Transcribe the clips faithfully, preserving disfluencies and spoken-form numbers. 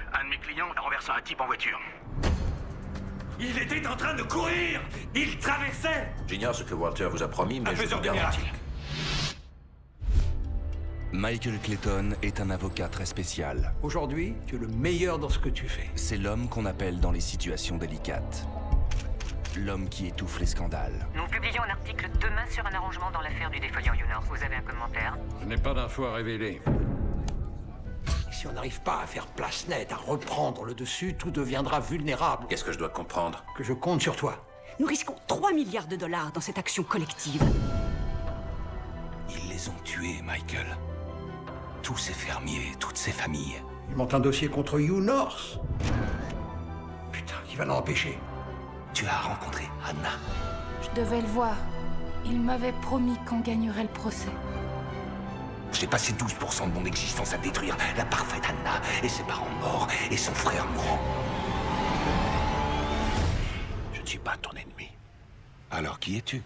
Un de mes clients a renversé un type en voiture. Il était en train de courir! Il traversait! J'ignore ce que Walter vous a promis, mais Un je faiseur vous de garantis. miracles. Michael Clayton est un avocat très spécial. Aujourd'hui, tu es le meilleur dans ce que tu fais. C'est l'homme qu'on appelle dans les situations délicates. L'homme qui étouffe les scandales. Nous publions un article demain sur un arrangement dans l'affaire du défaillant YouNorth. Vous avez un commentaire? Je n'ai pas d'infos à révéler. Si on n'arrive pas à faire place nette, à reprendre le dessus, tout deviendra vulnérable. Qu'est-ce que je dois comprendre? Que je compte sur toi. Nous risquons trois milliards de dollars dans cette action collective. Ils les ont tués, Michael. Tous ces fermiers, toutes ces familles. Ils montent un dossier contre YouNorth. Putain, qui va l'empêcher? Tu as rencontré Anna. Je devais le voir. Il m'avait promis qu'on gagnerait le procès. J'ai passé douze pour cent de mon existence à détruire la parfaite Anna et ses parents morts et son frère mourant. Je ne suis pas ton ennemi. Alors qui es-tu?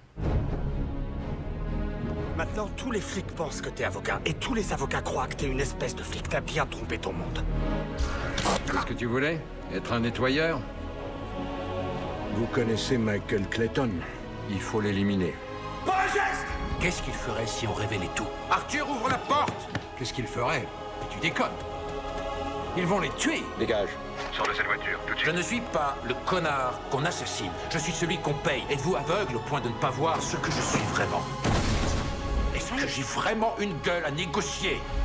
Maintenant, tous les flics pensent que t'es avocat, et tous les avocats croient que t'es une espèce de flic. T'as bien trompé ton monde. Qu'est-ce que tu voulais? Être un nettoyeur? Vous connaissez Michael Clayton. Il faut l'éliminer. Pas un geste! Qu'est-ce qu'il ferait si on révélait tout? Arthur, ouvre la porte! Qu'est-ce qu'ils feraient? Et tu déconnes. Ils vont les tuer. Dégage. Sors de cette voiture, tout de Je suite. ne suis pas le connard qu'on assassine. Je suis celui qu'on paye. Êtes-vous aveugle au point de ne pas voir ce que je suis vraiment? Est-ce que j'ai vraiment une gueule à négocier?